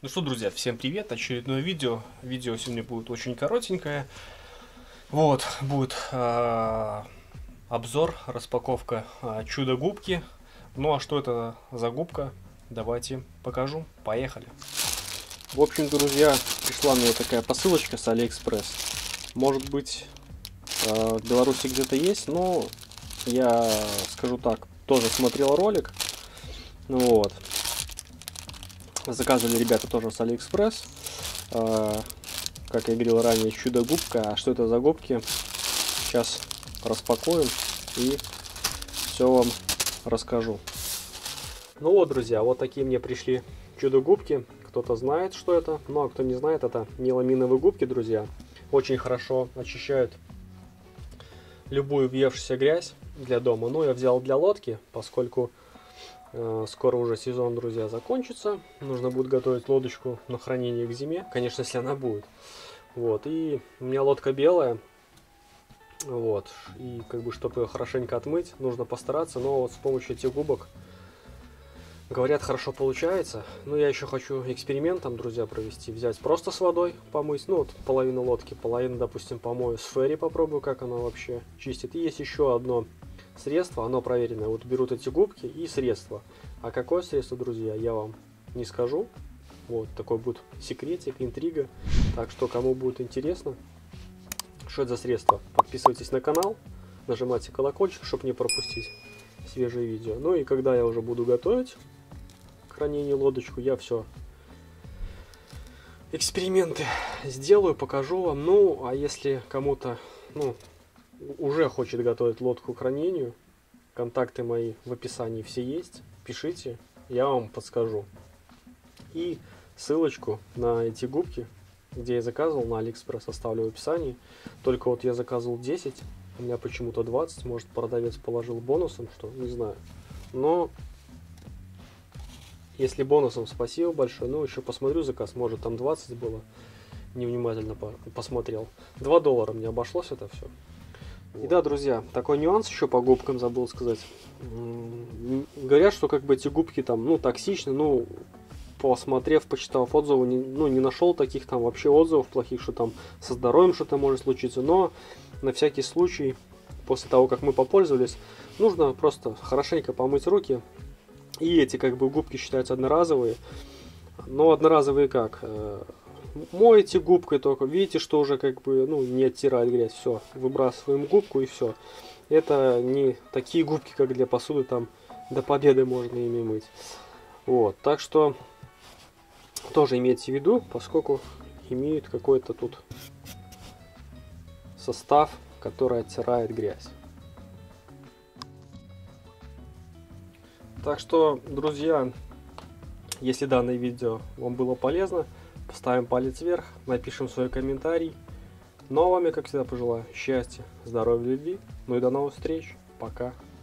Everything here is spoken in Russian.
Ну что, друзья, всем привет, очередное видео. Видео сегодня будет очень коротенькое. Вот, будет обзор, распаковка чудо-губки. Ну а что это за губка? Давайте покажу. Поехали. В общем, друзья, пришла мне такая посылочка с Алиэкспресс. Может быть, в Беларуси где-то есть, но я скажу так, тоже смотрел ролик. Ну вот. Заказывали ребята тоже с Алиэкспресс. Как я говорил ранее, чудо-губка. А что это за губки? Сейчас распакуем и все вам расскажу. Ну вот, друзья, вот такие мне пришли чудо-губки. Кто-то знает, что это, ну а кто не знает, это меламиновые губки, друзья. Очень хорошо очищают любую въевшуюся грязь для дома. Ну, я взял для лодки, поскольку скоро уже сезон, друзья, закончится. Нужно будет готовить лодочку на хранение к зиме. Конечно, если она будет. Вот. И у меня лодка белая. Вот. И как бы, чтобы ее хорошенько отмыть, нужно постараться. Но вот с помощью этих губок, говорят, хорошо получается. Но я еще хочу экспериментом, друзья, провести. Взять просто с водой помыть. Ну, вот половину лодки, половину, допустим, помою с ферри. Попробую, как она вообще чистит. И есть еще одно средство, оно проверенное. Вот берут эти губки и средство. А какое средство, друзья, я вам не скажу. Вот такой будет секретик, интрига. Так что, кому будет интересно, что это за средство, подписывайтесь на канал, нажимайте колокольчик, чтобы не пропустить свежие видео. Ну и когда я уже буду готовить к хранению лодочку, я все эксперименты сделаю, покажу вам. Ну, а если кому-то, уже хочет готовить лодку к хранению, контакты мои в описании все есть, пишите, я вам подскажу. И ссылочку на эти губки, где я заказывал на Алиэкспресс, оставлю в описании. Только вот я заказывал 10, у меня почему-то 20, может продавец положил бонусом, что не знаю. Но если бонусом, спасибо большое. Ну, еще посмотрю заказ, может там 20 было. Невнимательно посмотрел. $2 мне обошлось это все. И да, друзья, такой нюанс еще по губкам забыл сказать. Говорят, что как бы эти губки там, токсичны, посмотрев, почитав отзывы, не нашел таких там вообще отзывов плохих, что там со здоровьем что-то может случиться. Но на всякий случай, после того, как мы попользовались, нужно просто хорошенько помыть руки. И эти как бы губки считаются одноразовые. Но одноразовые как? Моете губкой только, видите, что уже как бы, не оттирает грязь, все, выбрасываем губку и все. Это не такие губки, как для посуды, там до победы можно ими мыть. Вот, так что тоже имейте в виду, поскольку имеют какой-то тут состав, который оттирает грязь. Так что, друзья, если данное видео вам было полезно, поставим палец вверх, напишем свой комментарий. Ну а вам я, как всегда, пожелаю счастья, здоровья, любви. Ну и до новых встреч. Пока.